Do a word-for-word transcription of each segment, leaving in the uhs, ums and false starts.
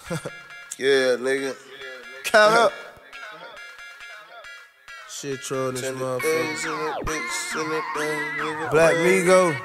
Yeah, nigga. Count up. Shit trolling this Ten motherfucker. days in it, bitch, in it, nigga. Black Migo.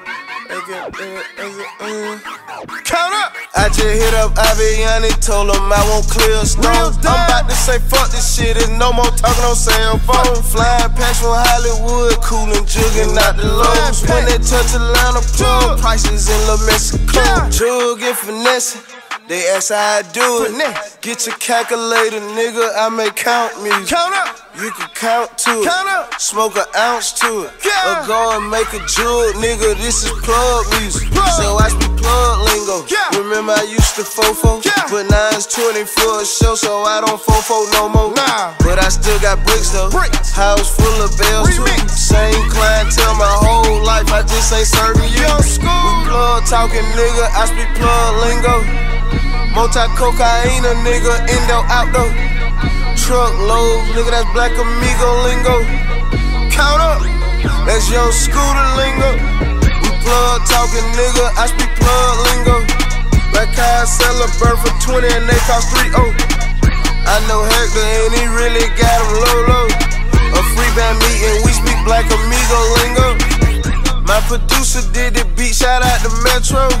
Count up! I just hit up Aviani, told him I won't clear stones. I'm about to say fuck this shit, there's no more talking on cell phone. Flying packs from Hollywood, coolin', jugging out the lows. When they touch Atlanta, plug prices in La Mexico. Jugging, finessing. They ask how I do it. Get your calculator, nigga. I make count music. Count up. You can count to it. Count up. Smoke an ounce to it. Yeah. Or go and make a jewel, nigga. This is plug music. Plug. So I speak plug lingo. Yeah. Remember I used to fofo? Yeah. But now it's twenty for a show, so I don't fofo no more. Nah. But I still got bricks though. Bricks. House full of bells too. Remix. Same clientele my whole life. I just ain't serving you. Young school. We plug talking, nigga. I speak plug lingo. Multi-cocaine, a nigga, indo, outdo. Truck load, nigga, that's Black Amigo lingo. Count up, that's Young Scooter lingo. We plug talking, nigga, I speak plug lingo. Black car sell a bird for twenty and they cost three oh. I know Hector and he really got him low, low. A free band meeting, we speak Black Amigo lingo. My producer did the beat, shout out to Metro.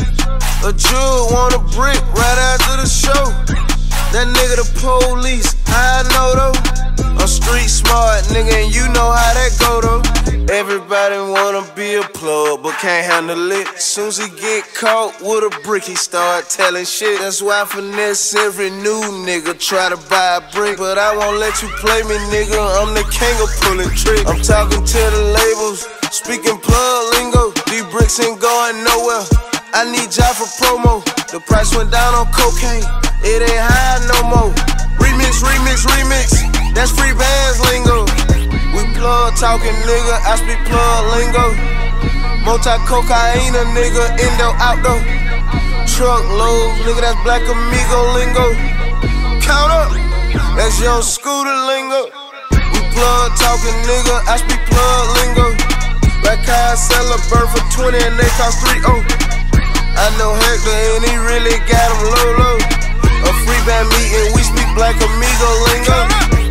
A jewel want a brick right after the show. That nigga the police, I know though. I'm street smart, nigga, and you know how that go though. Everybody wanna be a plug, but can't handle it. Soon as he get caught with a brick, he start telling shit. That's why I finesse every new nigga try to buy a brick. But I won't let you play me, nigga, I'm the king of pulling tricks. I'm talking to the labels, speaking plug lingo. These bricks ain't going nowhere. I need job for promo. The price went down on cocaine. It ain't high no more. Remix, remix, remix. That's free bands lingo. We plug talking, nigga. I speak plug lingo. Multi-cocaine, a nigga. Indo, outdo. Truck load, nigga. That's Black Amigo lingo. Count up. That's Young Scooter lingo. We plug talking, nigga. I speak plug lingo. Black car sell a bird for twenty and they cost three oh. I know Hector and he really got him low, low. A free band meeting, we speak Black Amigo lingo.